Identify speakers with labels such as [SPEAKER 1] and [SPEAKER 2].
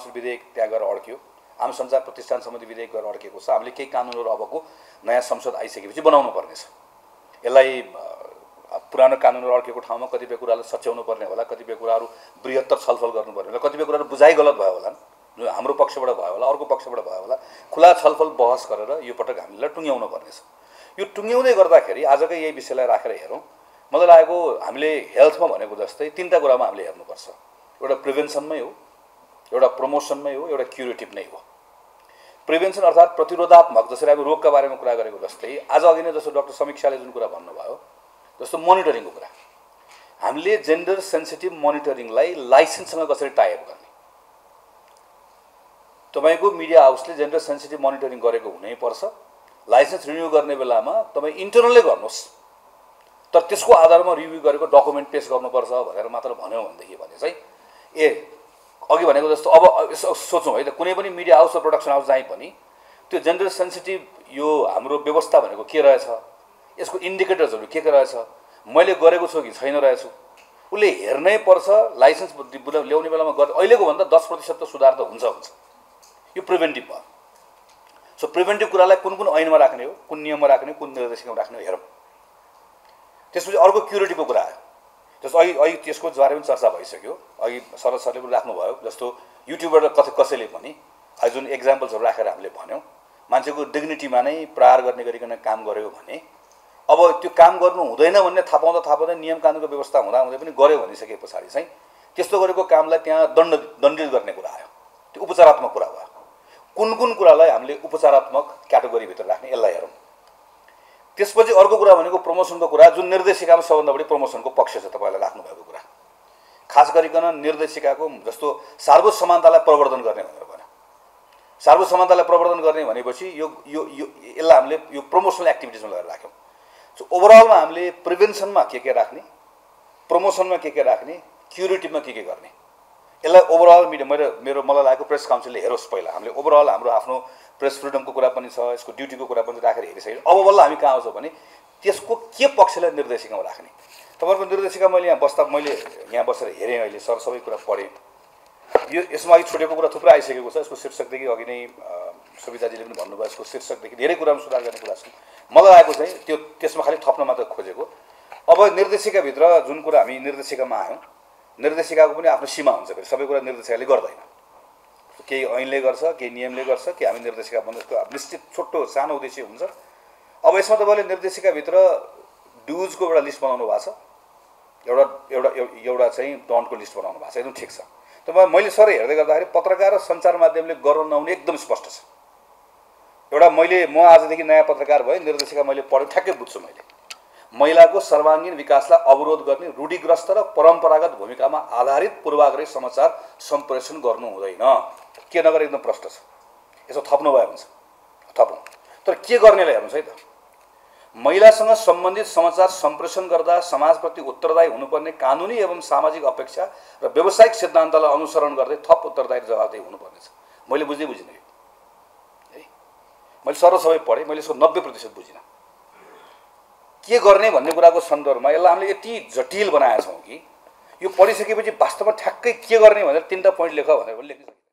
[SPEAKER 1] Council विधेयक त्यहाँ गएर अड्क्यो, आम सञ्चार प्रतिष्ठान सम्बन्धी विधेयक गएर अड्केको छ। हामीले केही कानुनहरू अबको नयाँ संसद आइसकेपछि बनाउनु पर्नेछ। यसलाई पुरानो कानुनहरू अड्केको ठाउँमा कतिपय कुरालाई सच्याउनु पर्ने होला, कतिपय कुराहरू बृहत्तर छलफल गर्नुपर्ने होला, कतिपय कुराहरू बुझाइ गलत भयो होला, हाम्रो पक्षबाट भयो होला, अर्को पक्षबाट भयो होला। खुला छलफल बहस गरेर यो पटक हामीले टुङ्ग्याउनु पर्नेछ। यो टुङ्ग्याउँदै गर्दाखेरि आजकै यही विषयलाई राखेर हेरौँ, मलाई लागेको हामीले हेल्थमा भनेको जस्तै तीनटा कुरामा हामीले हेर्नुपर्छ। एउटा प्रिभेन्सनमै हो, एउटा प्रमोसनमै हो, एउटा क्युरेटिभ नै हो। प्रिभेन्सन अर्थात् प्रतिरोधात्मक, जसरी हामी रोगका बारेमा कुरा गरेको जस्तै आज अघि नै जस्तो डाक्टर समीक्षाले जुन कुरा भन्नुभयो जस्तो मोनिटरिङको कुरा, हामीले जेन्डर सेन्सिटिभ मोनिटरिङलाई लाइसेन्ससँग कसरी टाइअप गर्ने। तपाईको मिडिया हाउसले जेन्डर सेन्सिटिभ मोनिटरिङ गरेको हुनैपर्छ। लाइसेन्स रिन्यू गर्ने बेलामा तपाईँ इन्टरनलै गर्नुहोस्, तर त्यसको आधारमा रिभ्यू गरेको डकुमेन्ट पेश गर्नुपर्छ भनेर मात्र भन्यो भनेदेखि भने चाहिँ अघि भनेको जस्तो अब सोचौँ है त, कुनै पनि मिडिया हाउस वा प्रोडक्सन हाउस जहीँ पनि त्यो जेन्डर सेन्सिटिभ यो हाम्रो व्यवस्था भनेको के रहेछ, यसको इन्डिकेटर्सहरू के रहेछ, मैले गरेको छु कि छैन रहेछु, उसले हेर्नै पर्छ। लाइसेन्स ल्याउने बेलामा अहिलेको भन्दा 10% त सुधार त हुन्छ। यो प्रिभेन्टिभ भयो। सो प्रिभेन्टिभ कुरालाई कुन कुन ऐनमा राख्ने हो, कुन नियममा राख्ने हो, कुन निर्देशिकामा राख्ने हो हेरौँ। त्यसपछि अर्को क्युरेटिभको कुरा आयो, जस्तो अघि त्यसको बारेमा चर्चा भइसक्यो। अघि शरद सरले पनि राख्नुभयो, जस्तो युट्युबबाट कसैले पनि जुन एक्जाम्पल्सहरू राखेर हामीले भन्यौँ, मान्छेको डिग्निटीमा नै प्रहार गर्ने गरिकन काम गर्यो भने अब त्यो काम गर्नु हुँदैन भन्ने थाहा पाउँदा नियम कानुनको व्यवस्था हुँदा पनि गर्यो भनिसके पछाडि चाहिँ त्यस्तो गरेको कामलाई त्यहाँ दण्डित गर्ने कुरा आयो। त्यो उपचारात्मक कुरा भयो। कुन कुन कुरालाई हामीले उपचारात्मक क्याटेगोरीभित्र राख्ने, यसलाई हेरौँ। त्यसपछि अर्को कुरा भनेको प्रमोसनको कुरा, जुन निर्देशिकामा सबभन्दा बढी प्रमोसनको पक्ष छ तपाईँले राख्नुभएको कुरा। खास गरिकन निर्देशिकाको जस्तो सार्वजनिक समानतालाई प्रवर्धन गर्ने भनेर भन्यो। सार्वजनिक समानतालाई प्रवर्धन गर्ने भनेपछि यो यो यसलाई हामीले यो प्रमोसनल एक्टिभिटिजमा लगेर राख्यौँ। सो ओभरअलमा हामीले प्रिभेन्सनमा के राख्ने, प्रमोसनमा के राख्ने, क्युरेटिभमा के गर्ने, यसलाई ओभरअल मलाई लागेको प्रेस काउन्सिलले हेरोस्। पहिला हामीले ओभरअल हाम्रो आफ्नो प्रेस फ्रिडमको कुरा पनि छ, यसको ड्युटीको कुरा पनि राखेर हेरिसक्यो। अब बल्ल हामी कहाँ आउँछौँ भने त्यसको के पक्षलाई निर्देशिकामा राख्ने। तपाईँको निर्देशिका मैले यहाँ बसेर हेरेँ, अहिले सबै कुरा पढेँ। यो यसमा अघि छुटेको कुरा थुप्रै आइसकेको छ। यसको शीर्षकदेखि अघि नै सुविधाजीले पनि भन्नुभयो, यसको शीर्षकदेखि धेरै कुरामा सुधार गर्ने कुरा छ। मलाई लागेको चाहिँ त्यसमा खालि थप्न मात्र खोजेको। अब निर्देशिकाभित्र जुन कुरा हामी निर्देशिकामा आयौँ, निर्देशिकाको पनि आफ्नो सीमा हुन्छ। फेरि सबै कुरा निर्देशिकाले गर्दैन, केही ऐनले गर्छ, केही नियमले गर्छ, कि हामी निर्देशिका बनाएको निश्चित छोटो सानो उद्देश्य हुन्छ। अब यसमा तपाईँले निर्देशिकाभित्र ड्युजको एउटा लिस्ट बनाउनु भएको छ, एउटा चाहिँ डन्टको लिस्ट बनाउनु भएको छ, एकदम ठिक छ। तपाईँ मैले सर हेर्दै गर्दाखेरि पत्रकार र सञ्चार माध्यमले गर्न नहुने एकदम स्पष्ट छ। म आजदेखि नयाँ पत्रकार भएँ, निर्देशिका मैले पढेँ, ठ्याक्कै बुझ्छु मैले। महिलाको सर्वाङ्गीण विकासलाई अवरोध गर्ने रूढिग्रस्त र परम्परागत भूमिकामा आधारित पूर्वाग्रही समाचार सम्प्रेषण गर्नु हुँदैन। के नगरे एकदम प्रष्ट छ। यसो थप्नु भयो हुन्छ थपौँ, तर के गर्नेलाई हेर्नुहोस् है त। महिलासँग सम्बन्धित समाचार सम्प्रेषण गर्दा समाजप्रति उत्तरदायी हुनुपर्ने कानुनी एवं सामाजिक अपेक्षा र व्यावसायिक सिद्धान्तलाई अनुसरण गर्दै थप उत्तरदायी जवाबदेही हुनुपर्नेछ। मैले बुझिनँ है, मैले सबै पढेँ, मैले यसको 90% बुझिनँ। के गर्ने भन्ने कुराको सन्दर्भमा यसलाई हामीले यति जटिल बनाएका छौँ कि यो पढिसकेपछि वास्तवमा ठ्याक्कै के गर्ने भनेर 3टा पोइन्ट लेख भनेर पनि लेख्न सकिन्छ।